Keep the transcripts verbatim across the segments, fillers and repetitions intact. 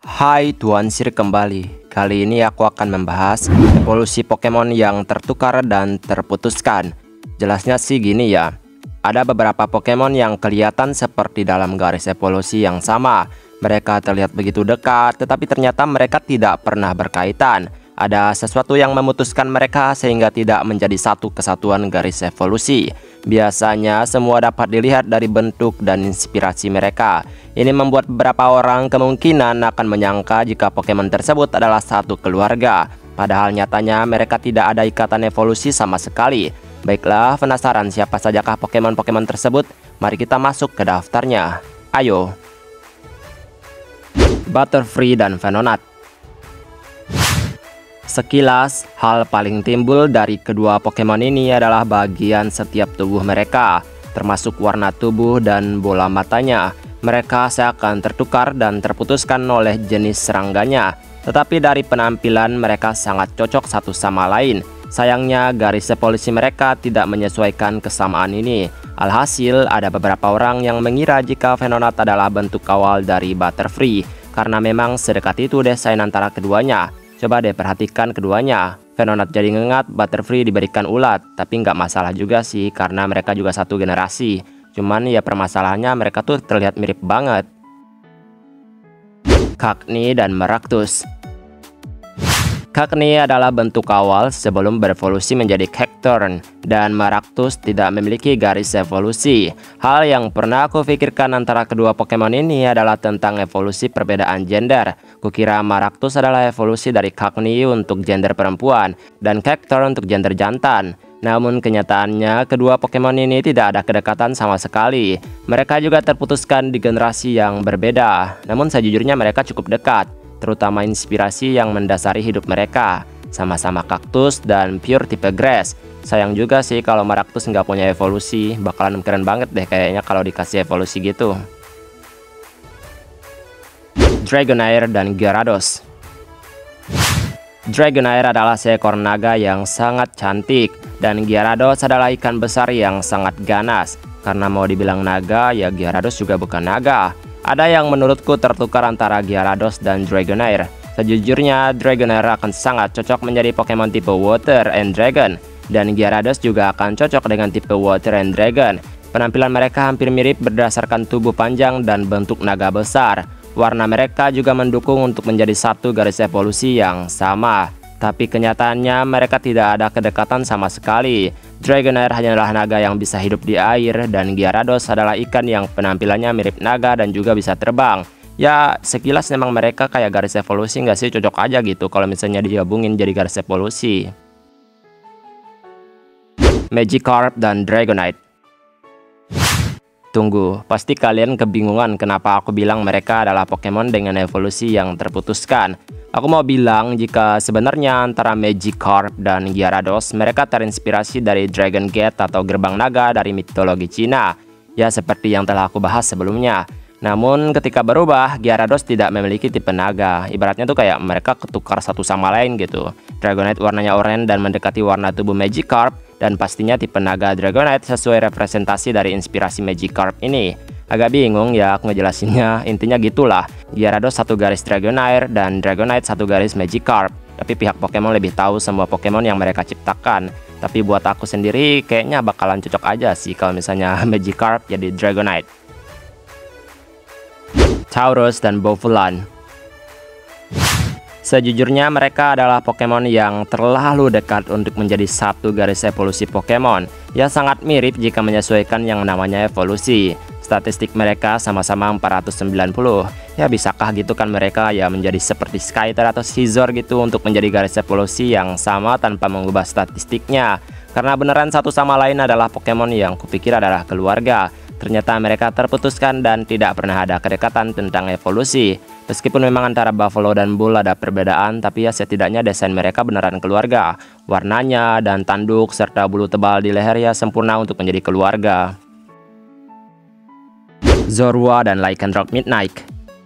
Hai, Tuan Sir kembali. Kali ini aku akan membahas evolusi Pokemon yang tertukar dan terputuskan. Jelasnya sih gini ya. Ada beberapa Pokemon yang kelihatan seperti dalam garis evolusi yang sama. Mereka terlihat begitu dekat, tetapi ternyata mereka tidak pernah berkaitan. Ada sesuatu yang memutuskan mereka sehingga tidak menjadi satu kesatuan garis evolusi. Biasanya semua dapat dilihat dari bentuk dan inspirasi mereka. Ini membuat beberapa orang kemungkinan akan menyangka jika Pokemon tersebut adalah satu keluarga. Padahal nyatanya mereka tidak ada ikatan evolusi sama sekali. Baiklah, penasaran siapa sajakah Pokemon-Pokemon tersebut? Mari kita masuk ke daftarnya. Ayo. Butterfree dan Venonat. Sekilas, hal paling timbul dari kedua Pokemon ini adalah bagian setiap tubuh mereka, termasuk warna tubuh dan bola matanya. Mereka seakan tertukar dan terputuskan oleh jenis serangganya, tetapi dari penampilan mereka sangat cocok satu sama lain. Sayangnya, garis evolusi mereka tidak menyesuaikan kesamaan ini. Alhasil, ada beberapa orang yang mengira jika Venonat adalah bentuk awal dari Butterfree, karena memang sedekat itu desain antara keduanya. Coba deh perhatikan keduanya. Venonat jadi ngengat, Butterfree diberikan ulat. Tapi nggak masalah juga sih, karena mereka juga satu generasi. Cuman ya permasalahannya mereka tuh terlihat mirip banget. Cacnea dan Maractus. Cacnea adalah bentuk awal sebelum berevolusi menjadi Cacturne, dan Maractus tidak memiliki garis evolusi. Hal yang pernah aku pikirkan antara kedua Pokemon ini adalah tentang evolusi perbedaan gender. Kukira Maractus adalah evolusi dari Cacnea untuk gender perempuan, dan Cacturne untuk gender jantan. Namun kenyataannya kedua Pokemon ini tidak ada kedekatan sama sekali. Mereka juga terputuskan di generasi yang berbeda. Namun sejujurnya mereka cukup dekat, terutama inspirasi yang mendasari hidup mereka. Sama-sama kaktus dan pure tipe grass. Sayang juga sih kalau Maractus nggak punya evolusi. Bakalan keren banget deh kayaknya kalau dikasih evolusi gitu. Dragonair dan Gyarados. Dragonair adalah seekor naga yang sangat cantik, dan Gyarados adalah ikan besar yang sangat ganas. Karena mau dibilang naga, ya Gyarados juga bukan naga. Ada yang menurutku tertukar antara Gyarados dan Dragonair. Sejujurnya, Dragonair akan sangat cocok menjadi Pokemon tipe Water and Dragon, dan Gyarados juga akan cocok dengan tipe Water and Dragon. Penampilan mereka hampir mirip berdasarkan tubuh panjang dan bentuk naga besar. Warna mereka juga mendukung untuk menjadi satu garis evolusi yang sama. Tapi kenyataannya mereka tidak ada kedekatan sama sekali. Dragonair hanyalah naga yang bisa hidup di air, dan Gyarados adalah ikan yang penampilannya mirip naga dan juga bisa terbang. Ya, sekilas memang mereka kayak garis evolusi nggak sih, cocok aja gitu kalau misalnya digabungin jadi garis evolusi. Magikarp dan Dragonite. Tunggu, pasti kalian kebingungan kenapa aku bilang mereka adalah Pokemon dengan evolusi yang terputuskan. Aku mau bilang jika sebenarnya antara Magikarp dan Gyarados mereka terinspirasi dari Dragon Gate atau gerbang naga dari mitologi Cina. Ya seperti yang telah aku bahas sebelumnya. Namun ketika berubah, Gyarados tidak memiliki tipe naga. Ibaratnya tuh kayak mereka ketukar satu sama lain gitu. Dragonite warnanya oranye dan mendekati warna tubuh Magikarp. Dan pastinya tipe naga Dragonite sesuai representasi dari inspirasi Magikarp ini. Agak bingung ya aku ngejelasinnya, intinya gitulah. Gyarados satu garis Dragonair dan Dragonite satu garis Magikarp. Tapi pihak Pokemon lebih tahu semua Pokemon yang mereka ciptakan. Tapi buat aku sendiri kayaknya bakalan cocok aja sih kalau misalnya Magikarp jadi Dragonite. Tauros dan Bouffalant. Sejujurnya mereka adalah Pokemon yang terlalu dekat untuk menjadi satu garis evolusi Pokemon. Ya sangat mirip jika menyesuaikan yang namanya evolusi. Statistik mereka sama-sama empat ratus sembilan puluh. Ya bisakah gitu kan mereka ya menjadi seperti Skyter atau Scizor gitu untuk menjadi garis evolusi yang sama tanpa mengubah statistiknya. Karena beneran satu sama lain adalah Pokemon yang kupikir adalah keluarga. Ternyata mereka terputuskan dan tidak pernah ada kedekatan tentang evolusi. Meskipun memang antara Buffalo dan Bull ada perbedaan, tapi ya setidaknya desain mereka beneran keluarga. Warnanya dan tanduk serta bulu tebal di leher ya sempurna untuk menjadi keluarga. Zorua dan Lycanroc Midnight.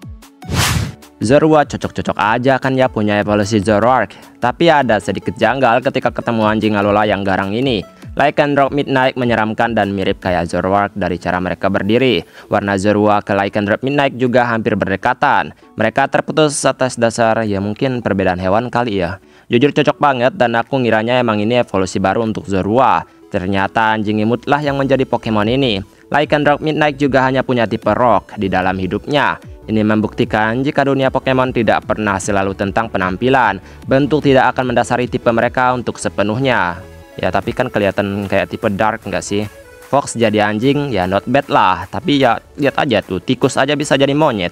Zorua cocok-cocok aja kan ya punya evolusi Zoroark. Tapi ada sedikit janggal ketika ketemu anjing Alola yang garang ini. Lycanroc Midnight menyeramkan dan mirip kayak Zoroark dari cara mereka berdiri. Warna Zoroark ke Lycanroc Midnight juga hampir berdekatan. Mereka terputus atas dasar ya mungkin perbedaan hewan kali ya. Jujur cocok banget dan aku ngiranya emang ini evolusi baru untuk Zoroark. Ternyata anjing imut lah yang menjadi Pokemon ini. Lycanroc Midnight juga hanya punya tipe rock di dalam hidupnya. Ini membuktikan jika dunia Pokemon tidak pernah selalu tentang penampilan. Bentuk tidak akan mendasari tipe mereka untuk sepenuhnya. Ya tapi kan kelihatan kayak tipe dark nggak sih? Fox jadi anjing ya not bad lah. Tapi ya lihat aja tuh, tikus aja bisa jadi monyet.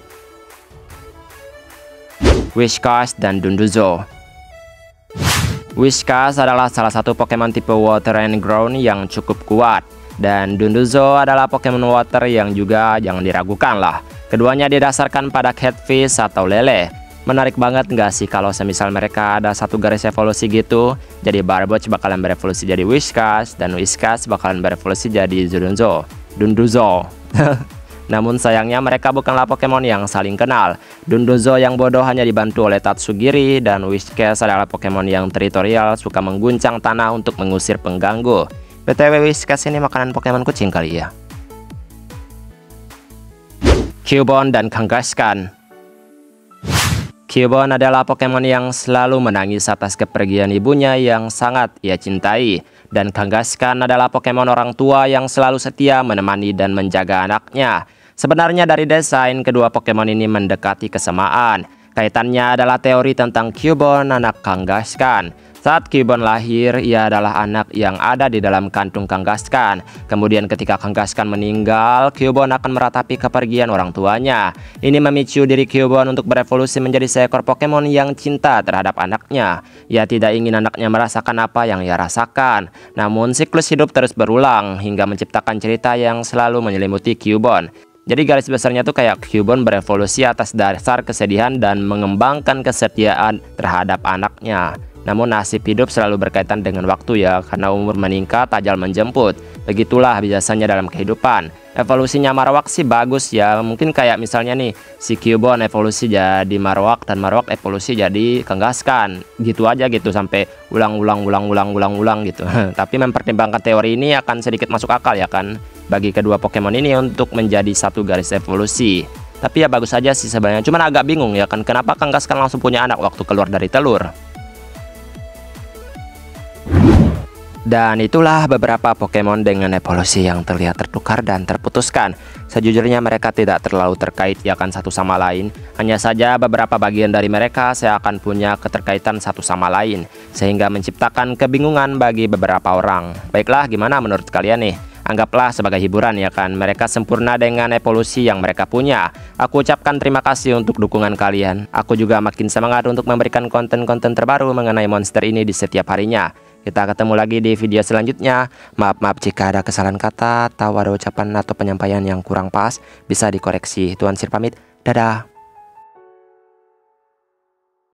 Whiscash dan Dunduzo. Whiscash adalah salah satu Pokemon tipe Water and Ground yang cukup kuat. Dan Dunduzo adalah Pokemon Water yang juga jangan diragukan lah. Keduanya didasarkan pada catfish atau lele. Menarik banget nggak sih kalau semisal mereka ada satu garis evolusi gitu. Jadi Barboach bakalan berevolusi jadi Whiscash dan Whiscash bakalan berevolusi jadi Dunduzo. Dunduzo. Namun sayangnya mereka bukanlah Pokemon yang saling kenal. Dunduzo yang bodoh hanya dibantu oleh Tatsugiri dan Whiscash adalah Pokemon yang teritorial, suka mengguncang tanah untuk mengusir pengganggu. B T W Whiscash ini makanan Pokemon kucing kali ya. Cubone dan Kangaskhan. Cubone adalah Pokemon yang selalu menangis atas kepergian ibunya yang sangat ia cintai. Dan Kangaskhan adalah Pokemon orang tua yang selalu setia menemani dan menjaga anaknya. Sebenarnya dari desain, kedua Pokemon ini mendekati kesamaan. Kaitannya adalah teori tentang Cubone, anak Kangaskhan. Saat Cubone lahir, ia adalah anak yang ada di dalam kantung Kangaskhan. Kemudian ketika Kangaskhan meninggal, Cubone akan meratapi kepergian orang tuanya. Ini memicu diri Cubone untuk berevolusi menjadi seekor Pokemon yang cinta terhadap anaknya. Ia tidak ingin anaknya merasakan apa yang ia rasakan. Namun siklus hidup terus berulang hingga menciptakan cerita yang selalu menyelimuti Cubone. Jadi garis besarnya tuh kayak Cubone berevolusi atas dasar kesedihan dan mengembangkan kesetiaan terhadap anaknya. Namun nasib hidup selalu berkaitan dengan waktu ya, karena umur meningkat, ajal menjemput. Begitulah biasanya dalam kehidupan. Evolusinya Marowak sih bagus ya, mungkin kayak misalnya nih, si Cubone evolusi jadi Marowak dan Marowak evolusi jadi Kangaskhan. Gitu aja gitu, sampai ulang-ulang, ulang-ulang, ulang-ulang gitu. Tapi mempertimbangkan teori ini akan sedikit masuk akal ya kan, bagi kedua Pokemon ini untuk menjadi satu garis evolusi. Tapi ya bagus aja sih sebenarnya, cuman agak bingung ya kan, kenapa Kangaskhan langsung punya anak waktu keluar dari telur. Dan itulah beberapa Pokemon dengan evolusi yang terlihat tertukar dan terputuskan. Sejujurnya mereka tidak terlalu terkait ya kan satu sama lain. Hanya saja beberapa bagian dari mereka saya akan punya keterkaitan satu sama lain, sehingga menciptakan kebingungan bagi beberapa orang. Baiklah, gimana menurut kalian nih? Anggaplah sebagai hiburan ya kan, mereka sempurna dengan evolusi yang mereka punya. Aku ucapkan terima kasih untuk dukungan kalian. Aku juga makin semangat untuk memberikan konten-konten terbaru mengenai monster ini di setiap harinya. Kita ketemu lagi di video selanjutnya. Maaf-maaf jika ada kesalahan kata atau ada ucapan atau penyampaian yang kurang pas, bisa dikoreksi. Tuan Sir pamit, dadah.